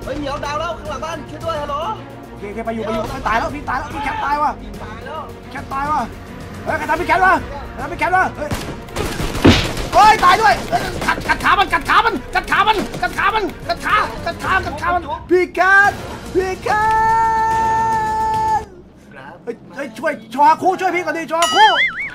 เฮ้ยเหนียวดาวแล้วข้างหลังบ้านช่วยด้วยฮัลโหลโอเคไปอยู่ไม่ตายแล้วพี่ตายแล้วพี่แคทตายว่ะแคทตายว่ะเฮ้ยใครทำพี่แคทวะทำพี่แคทวะเฮ้ยตายด้วยกัดขามันพี่แคทเฮ้ยช่วยชอคู่ช่วยพี่ก่อนดิชอคู่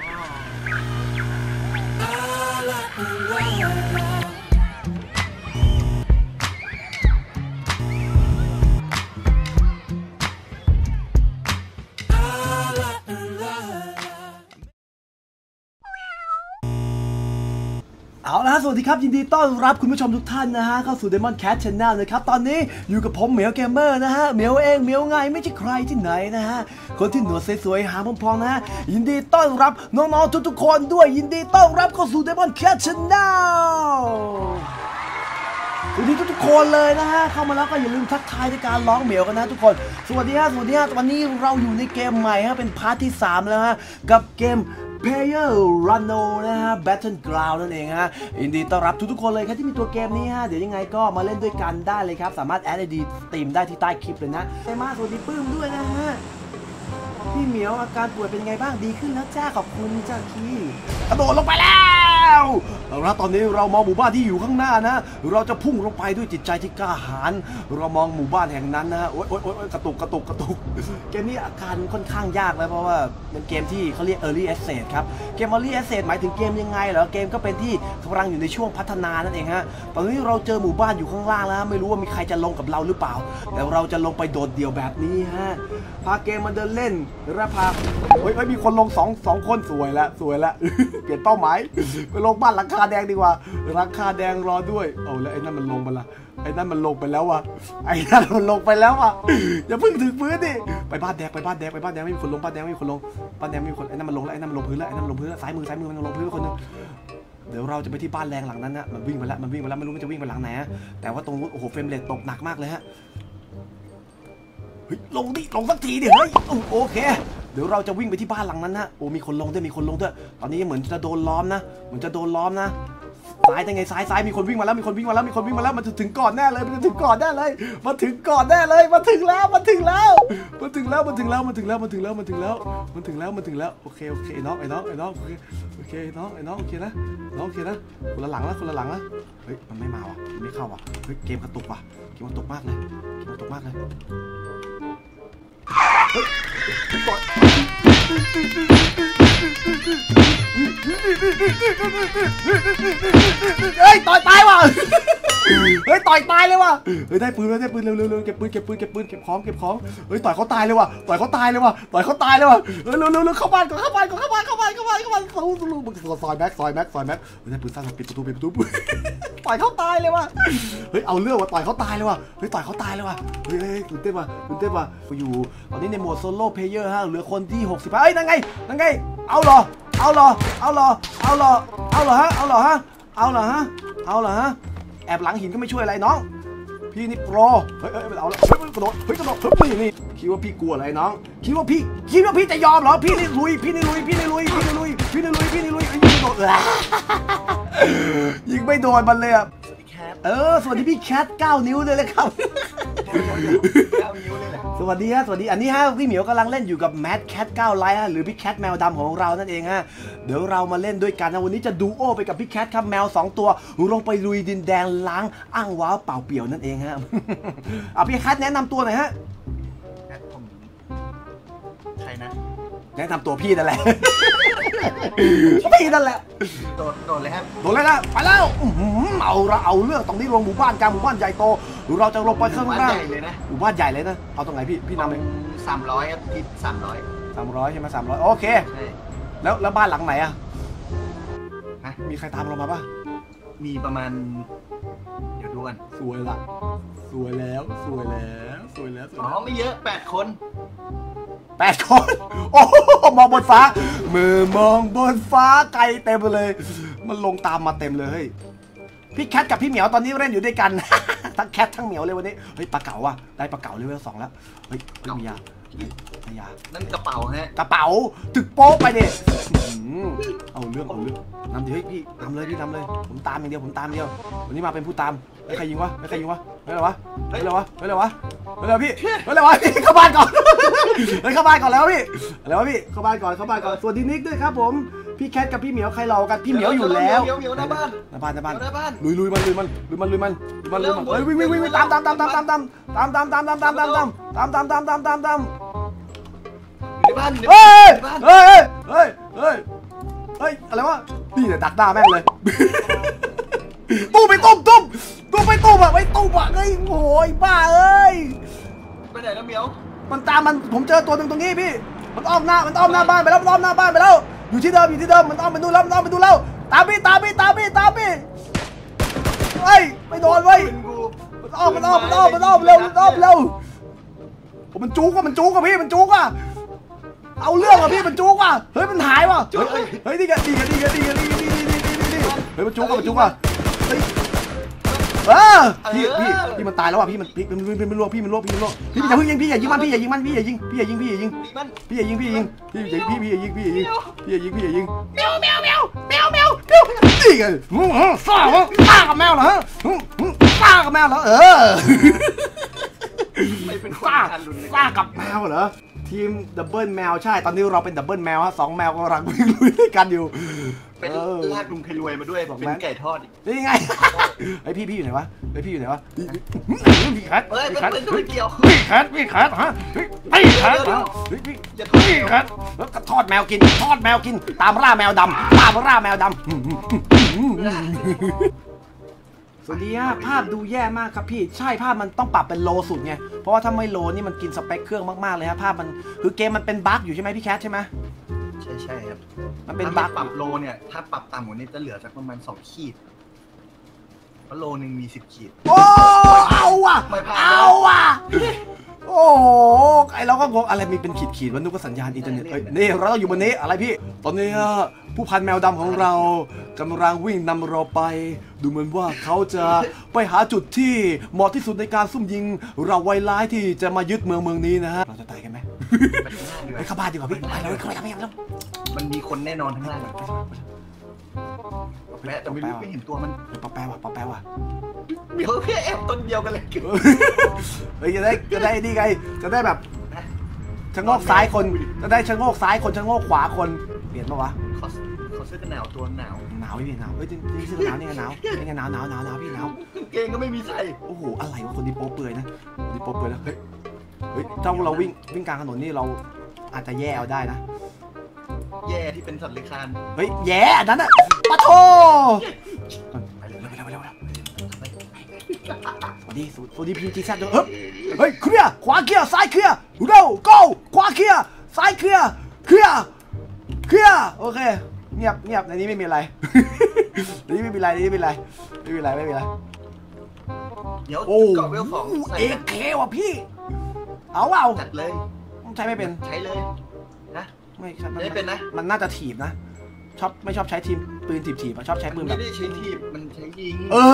เอาละสวัสดีครับยินดีต้อนรับคุณผู้ชมทุกท่านนะฮะเข้าสู่ Demon Cat Channel นะครับตอนนี้อยู่กับผมเหมียวเกมเมอร์นะฮะเหมียวเองเหมียวไงไม่ใช่ใครที่ไหนนะฮะคนที่หนวดสวยๆหางพองๆนะฮะยินดีต้อนรับน้องๆทุกๆคนด้วยยินดีต้อนรับเข้าสู่ Demon Cat Channel สวัสดีทุกๆคนเลยนะฮะเข้ามาแล้วก็อย่าลืมทักทายในการร้องเหมียวกันนะทุกคนสวัสดีฮะวันนี้เราอยู่ในเกมใหม่ฮะเป็นพาร์ทที่3แล้วฮะกับเกมPlayer Runner นะฮะ Battleground นั่นเองฮะยินดีต้อนรับทุกๆคนเลยครับที่มีตัวเกมนี้ฮะเดี๋ยวยังไงก็มาเล่นด้วยกันได้เลยครับสามารถแอด ID สตรีมได้ที่ใต้คลิปเลยนะมาสวัสดีปื้มด้วยนะฮะพี่เหมียวอาการป่วยเป็นไงบ้างดีขึ้นแล้วจ้าขอบคุณจ้าคีกระโดดลงไปแล้วเอาละตอนนี้เรามองหมู่บ้านที่อยู่ข้างหน้านะเราจะพุ่งลงไปด้วยจิตใจที่กล้าหาญเรามองหมู่บ้านแห่งนั้นนะโอ๊ยกระตุกเกมนี้อาการค่อนข้างยากแล้วเพราะว่าเป็นเกมที่เขาเรียก Early Access ครับเกม Early Access หมายถึงเกมยังไงเหรอเกมก็เป็นที่กำลังอยู่ในช่วงพัฒนานั่นเองฮะตอนนี้เราเจอหมู่บ้านอยู่ข้างล่างแล้วไม่รู้ว่ามีใครจะลงกับเราหรือเปล่าแต่เราจะลงไปโดดเดี่ยวแบบนี้ฮะพาเกมมาเดินเล่นแล้วพาเฮ้ยมีคนลงสองคนสวยละเปลี่ยนเป้าหมายไปลงบ้านหลังคาแดงดีกว่าหลังคาแดงรอด้วยเอาแล้วไอ้นั่นมันลงไปละไอ้นั่นมันลงไปแล้ววะอย่าเพิ่งถึงพื้นดิไปบ้านแดงไม่มีคนลงบ้านแดงไม่มีคนลงบ้านแดงไม่มีคนไอ้นั่นมันลงแล้วพื้นแล้วซ้ายมือมันลงพื้นคนนึงเดี๋ยวเราจะไปที่บ้านแรงหลังนั้นนะมันวิ่งไปแล้วไม่รู้มันจะวิ่งไปหลังไหนแต่ว่าตรงนู้นโอ้โหเฟรมเรทตกหนักมากเลยฮะลงสักทีดิเฮ้ยโอเคเดี๋ยวเราจะวิ่งไปที่บ้านหลังนั้นนะโอ้มีคนลงด้วยตอนนี้เหมือนจะโดนล้อมนะซ้ายได้ไงซ้ายมีคนวิ่งมาแล้วมันถึงก่อนแน่เลยมาถึงแล้วโอเคน้องไอ้น้องโอเคน้องโอเคนะคนละหลังละเฮ้ยมันไม่มาว่ะมันไม่เข้าว่ะเฮ้ยเกมกระตุกว่ะเกมกระตุกมากเลยเฮ้ยต่อยตายว่ะต่อยตายเลยว่ะได้ปืนเร็วเก็บของเฮ้ยต่อยเขาตายเลยว่ะเร็วเข้าบ้านก่อนซอยแม็กได้ปืนสั้นปิดประตูต่อยเขาตายเลยว่ะเฮ้ยเอาเรื่องว่ะต่อยเขาตายเลยว่ะเฮ้ยตื่นเต้นว่ะอยู่ตอนนี้ในโหมดโซโล่เพลเยอร์ฮะเหลือคนที่60เฮ้ยนั่นไงเอาเหรอฮะแอบหลังหินก็ไม่ช่วยอะไรน้องพี่นี่โปรเฮ้ยเอาละกระโดดนี่คิดว่าพี่กลัวอะไรน้องคิดว่าพี่จะยอมเหรอพี่นี่ลุยยิงไม่โดนมันเลยอ่ะสวัสดีพี่แคท9 นิ้วเลยครับสวัสดีอันนี้ฮะพี่เหมียวกำลังเล่นอยู่กับแมทแคท9ไลท์ฮะหรือพี่แคทแมวดำของเรานั่นเองฮะเดี๋ยวเรามาเล่นด้วยกันนะวันนี้จะดูโอไปกับพี่แคทครับแมว2 ตัวลงไปลุยดินแดงล้างอ้างว้าวเปล่าเปี่ยวนั่นเองฮะพี่แคทแนะนำตัวหน่อยฮะใครนะแนะนำตัวพี่นั่นแหละพี่นั่นแหละโดดเลยครับนะไปแล้วเอาเรื่องตรงนี้ลงหมู่บ้านกลางหมู่บ้านใหญ่โตเราจะลงไปข้างล่างหมู่บ้านใหญ่เลยนะเอาตรงไหนพี่นำเลย 300ครับที่300 ใช่ไหม300โอเคแล้วบ้านหลังไหนอะมีใครตามเรามาป่ะมีประมาณเดี๋ยวดูกันสวยแล้วอ๋อไม่เยอะ8 คนโอ้มองบนฟ้ามือมองบนฟ้าไกลเต็มเลยมันลงตามมาเต็มเลยพี่แคทกับพี่เหมียวตอนนี้เล่นอยู่ด้วยกันทั้งแคททั้งเหมียวเลยวันนี้เฮ้ยปลาเก๋าว่ะได้ปลาเก๋าเลเวล 2แล้วเฮ้ยมียายานั่นกระเป๋าฮะกระเป๋าตึกโป๊ะไปดิเอาเรื่องนำดิเฮ้ยพี่นำเลยผมตามอย่างเดียววันนี้มาเป็นผู้ตามไม่ใครยิงวะไม่อะไรวะพี่เข้าบ้านก่อนเข้าบ้านก่อนแล้วพี่อะไรวะพี่เข้าบ้านก่อนสวัสดีนิกด้วยครับผมพี่แคทกับพี่เหมียวใครรอกันพี่เหมียวอยู่แล้วหน้าบ้านลุยมันวิ่งตามเฮ้ยอะไรวะนี่เนี่ยดักหน้าแม่งเลยตู้ไปตุ้มอะไว้ตุ้มอะเฮ้ยโอ้ยบ้าเอ้ยไปไหนแล้วเหมียวมันตามมันผมเจอตัวหนึ่งตรงนี้พี่มันอ้อมหน้าบ้านไปแล้วอยู่ที่เดิมมันอ้อมไปดูแล้วตามพี่เฮ้ยไม่โดนเว้ยมันอ้อมเร็วมันจุกว่ะพี่มันจุกว่ะเอาเรื่องว่ะพี่มันจุกว่ะเฮ้ยมันหายว่ะเฮ้ยนี่กันเฮ้ยมันจุกว่ะพี่มันตายแล้วว่ะพี่มันลวกพี่อย่าเพิ่งยิงพี่อย่ายิงมันพี่อย่ายิงพี่อย่ายิงแมวแนี่ไงซ่ากับแมวเหรอฮะซ่ากับแมวเหรอซ่ากับแมวเหรอทีมดับเบิลแมวใช่ตอนนี้เราเป็นดับเบิลแมวฮะ2 แมวกำลังวิ่งลุยด้วยกันอยู่เป็นลากลุงเคยรวยมาด้วยเป็นไก่ทอดอีกนี่ไงไอพี่อยู่ไหนวะพี่คัทพี่คัทฮะพี่คัทแล้วก็ทอดแมวกินตามล่าแมวดำสวัสดีฮะภาพดูแย่มากครับพี่ใช่ภาพมันต้องปรับเป็นโลสุดไงเพราะว่าถ้าไม่โลนี่มันกินสเปคเครื่องมากๆเลยฮะภาพมันคือเกมมันเป็นบั๊กอยู่ใช่ไหมพี่แคทใช่ไหมใช่ครับมันเป็นบั๊กปรับโลเนี่ยถ้าปรับต่ำกว่านี้จะเหลือสักประมาณ2 ขีดเพราะโลนึงมี10 ขีดโอ้เอาว่ะโอ้โหไอเราก็งงอะไรมีเป็นขีดวันนึกว่าสัญญาณอินเทอร์เน็ตนี่เราต้องอยู่บนนี้อะไรพี่ตอนนี้ผู้พันแมวดำของเรากำลังวิ่งนำเราไปดูเหมือนว่าเขาจะไปหาจุดที่เหมาะที่สุดในการซุ่มยิงเราไวร้ายที่จะมายึดเมืองนี้นะฮะเราจะตายกันไหมไปเข้าบ้านดีกว่าพี่ไปเราเข้าไปแล้วมันมีคนแน่นอนทั้งล่างแต่ไม่เห็นตัวมันปะแปะว่ะเดี๋ยวพี่แอบต้นเดียวกันเลยเฮ้ยจะได้นี่ไงจะได้แบบชะโงกซ้ายคนจะได้ชะโงกซ้ายคนชะโงกขวาคนเปลี่ยนปะวะเขาซื้อกันหนาวตัวหนาวพี่หนาวเฮ้ยนี่ซื้อหนาวนี่ไงหนาวพี่หนาวเกงก็ไม่มีใส่โอ้โหอะไรวะคนดีโป๊เปื่อยนะดีโป๊เปื่อยแล้วเฮ้ยเจ้าเราวิ่งกลางถนนนี่เราอาจจะแย่เอาได้นะแย่ที่เป็นสัตว์เลื้อยคลานเฮ้ยแย่นั่นน่ะปะโถไปเร็วสวัสดีพีจีแซดเฮ้ยเคลียร์ขวาเคลียร์ซ้ายเคลียร์เร็ว go ขวาเคลียร์ซ้ายเคลียร์โอเคเงียบในนี้ไม่มีอะไรในนี้ไม่มีอะไรเดี๋ยวก่อนเวลของเอเคว่ะพี่เอาจัดเลยใช้ไม่เป็นใช้เลยนะไม่เป็นนะมันน่าจะถีบนะไม่ชอบใช้ทีมปืนถีบชอบใช้ปืนแบบไม่ได้ใช้ถีบมันใช้ยิง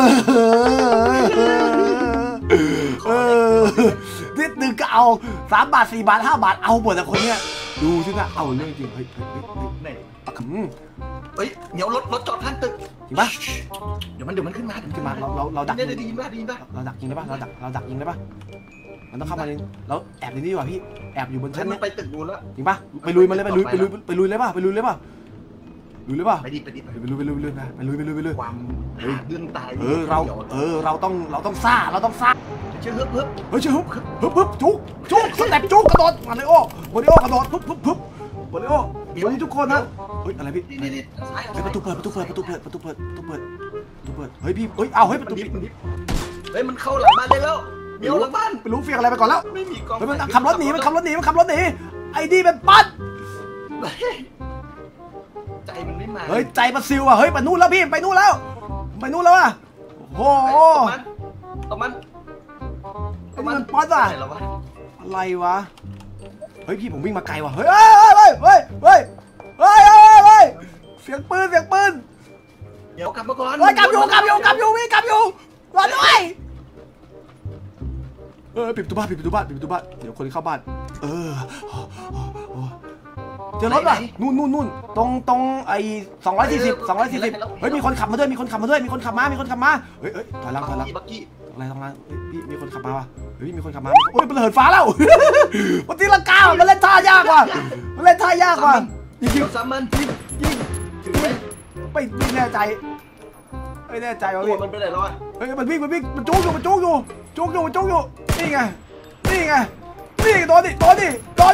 นิดนึงก็เอา3 บาท 4 บาท 5 บาทเอาหมดแต่คนเนี้ยดูสินะเอาเรื่องจริงเฮ้ยไหนเดี๋ยวรถจอดข้างตึกจริงปะเดี๋ยวมันขึ้นมาเราดักดีมากเราดักยิงได้ปะเราดักยิงได้ปะมันต้องเข้ามาเราแอบในนี้ดีกว่าพี่แอบอยู่บนชั้นนี้ไปตึกนู้นแล้วจริงปะไปลุยมันเลยไปลุยเลยป่ะไปลุยเลยป่ะความเรื่องตายเราต้องซ่าเชื่อฮึบจุกสเต็ปจุกกระโดดมาริโอกระโดดฮึบมาริโอวันนี้ทุกคนนะเฮ้ยอะไรพี่ประตูเปิดเฮ้ยพี่เอาเฮ้ยประตูปิดเฮ้ยมันเข้าหลังบ้านได้แล้วเดี๋ยวหลังบ้านไปรู้เฟียงอะไรไปก่อนแล้วไม่มีกองมันขับรถหนีไอ้ดีเป็นปั๊ดใจมันไม่มาเฮ้ยใจมันซิวอ่ะเฮ้ยไปนู่นแล้วพี่ไปนู่นแล้วอ่ะโอ้โหตมันปั๊ดอะไรวะเฮ้ยพี่ผมวิ่งมาไกลว่ะเฮ้ยเสียงปืนเดี๋ยวกลับมาก่อนกลับอยู่รอด้วยปิดประตูบ้านเดี๋ยวคนเข้าบ้านเจอรถป่ะนู่นตรงไอ้240เฮ้ยมีคนขับมาด้วยมีคนขับมาเฮ้ยถอยหลังอะไรพี่มีคนขับมาว่ะเฮ้ยมีคนขับมาโอ้ยมันเหินฟ้าแล้ววันที่ละก้าวมันเล่นท่ายากว่ะยิงซ้ำมันไม่แน่ใจว่าพี่มันไปไหนแล้วอ่ะเฮ้ยมันวิ่งมันจุกอยู่นี่ไงโดนดิต้อง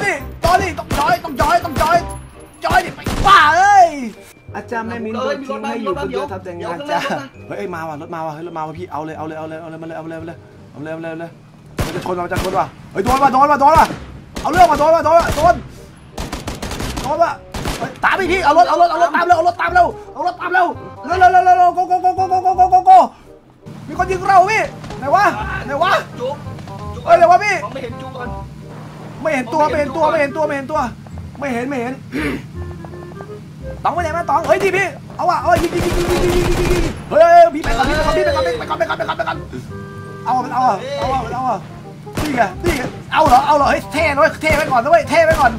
จอยดิไปบ้าเอ้ยอาจารย์แม่มินโดนทิ้งให้อยู่คนเดียวทำแต่งานจ้าเฮ้ยมาว่ะรถมาว่ะพี่เอาเลยมันจะชนว่ะเฮ้ยโดนว่ะเอาเรื่องว่ะโดนว่ะตามพี่เอารถตามเร็วโกมีคนยิงเราพี่ไหนวะจุ๊บเฮ้ยไหนวะพี่ไม่เห็นจุ๊บก่อนไม่เห็นตัวไม่เห็นต้องไปไหนมาต้องเฮ้ยดิพี่เอาว่ะยิงเฮ้ยพี่ไปก่อนเอามันเอานี่ไงเอาเหรอเฮ้ยเท่ไว้ก่อนด้วยเท่ไว้ก่อน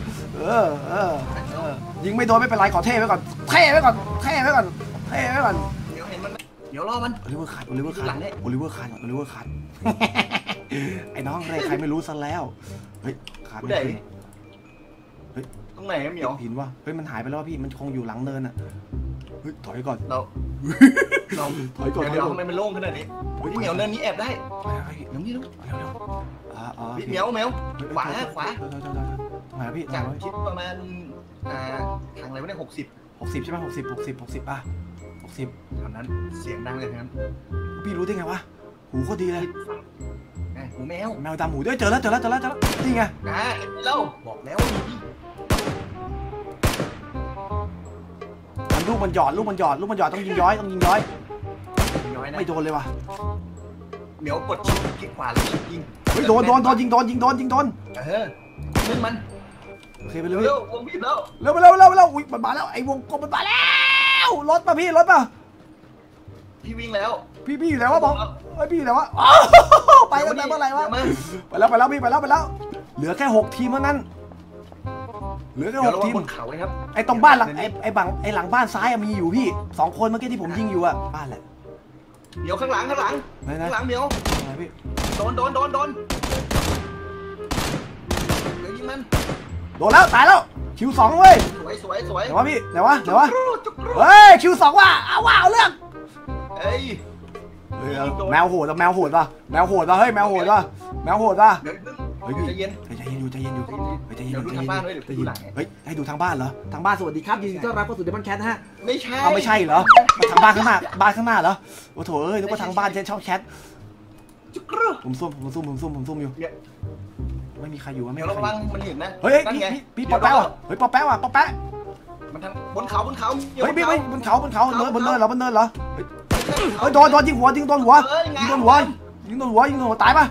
ยิงไม่โดนไม่เป็นไรขอเท่ไว้ก่อนเท่ไว้ก่อนเดี๋ยวเห็นมันเดี๋ยวรอมันโอลิเวอร์ขาดไอ้น้องเรใครไม่รู้ซะแล้วเฮ้ยขาดไม่ขึ้นเฮ้ยตรงไหนเหมียวหินวะเฮ้ยมันหายไปแล้วพี่มันคงอยู่หลังเนินอ่ะเฮ้ยถอยก่อนเราถอยก่อนเดี๋ยวทำไมมันโล่งขนาดนี้เหมียวเนินนี้แอบได้เดี๋ยวนี้ดูเหมียวขวาไหนพี่จากคิดประมาณทางอะไรวะเนี่ย 60ใช่ไหม60ป่ะ60 ทางนั้นเสียงดังเลยครับพี่รู้ได้ไงวะหูโคตรดีเลยหูแมวดำหูด้วยเจอแล้วนี่ไงเราบอกแล้วลูกมันหยอดต้องยิงย้อยไม่โดนเลยว่ะเหมียวกดคลิกขวาแล้วยิงเฮ้ยโดนยิงนึ่งมันโอเคไปเลยวงบีบแล้วอุ้ยมันมาแล้วไอ้วงกลมมันมาแล้วรถป่ะพี่พี่วิ่งแล้วพี่อยู่แล้ววะบอกพี่อยู่แล้ววะไปกันเมื่อไหร่วะไปแล้วพี่ไปแล้วเหลือแค่6ทีมเท่านั้นเหลือแค่6ทีมไอ้ตรงบ้านหลังไอ้หลังบ้านซ้ายมีอยู่พี่2คนเมื่อกี้ที่ผมยิงอยู่อะบ้านแหละเดี๋ยวข้างหลังเดี๋ยวพี่โดนยิงมันโดนแล้วตายแล้วคิว2เว้ยสวยไหนวะพี่ไหนวะเฮ้ยคิว2ว่ะเอาเรื่องแมวโหดป่ะเฮ้ยแมวโหดป่ะเฮ้ยใจเย็นอยู่ใจเย็นเฮ้ยให้ดูทางบ้านเหรอทางบ้านสวัสดีครับยินดีต้อนรับเข้าสู่เดมอนแคทฮะไม่ใช่เหรอทางบ้านข้างหน้าเหรอโอ้โถเอ้ยนึกว่าทางบ้านช่องแคทผมซุ่มอยู่ไม่มีใครอยู่ไม่มีใครระวังมันเห็นนะเฮ้ยพี่ปอแป๊ะมันทางบนเขาเฮ้ยพี่บนเขาบนเนินเหรอเฮ้ยโดนยิงหัวตายไหม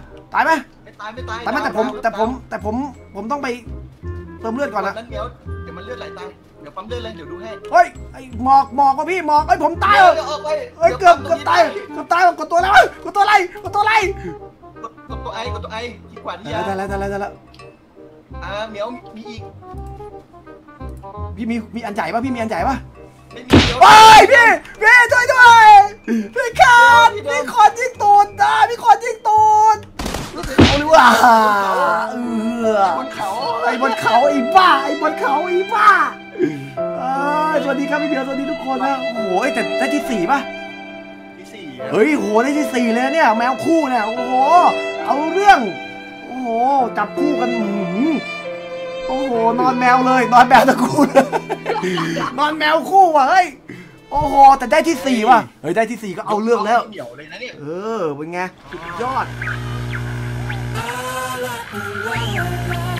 แต่ผมต้องไปเติมเลือดก่อนนะเดี๋ยวมันเลือดไหลตายเดี๋ยวปั๊มเลือดเลยเดี๋ยวดูให้เฮ้ยไอ้หมอกว่ะพี่หมอกไอ้ผมตายเฮ้ยเกือบตายกดตัวอะไรกดตัวไอที่ขวานี่ได้แล้วเหมียวมีอีกพี่มีอันใหญ่ป่ะไม่มีโอ้ยพี่ช่วยด้วยพี่ขาดพี่ขอยิงตูดนะพี่ขอยิงตูดเอาเลยว่ะไอ้บนเขาไอ้บ้าสวัสดีครับพี่เบียร์สวัสดีทุกคนนะโอ้โหแต่ได้ที่4ป่ะเฮ้ยโหได้ที่4เลยเนี่ยแมวคู่เนี่ยโอ้โหเอาเรื่องโอ้โหจับคู่กันโอ้โหนอนแมวตะกูลนอนแมวคู่ว่ะเฮ้ยโอ้โหแต่ได้ที่4ว่ะเฮ้ยได้ที่4ก็เอาเรื่องแล้วเหนียวเลยนะเนี่ยเป็นไงสุดยอด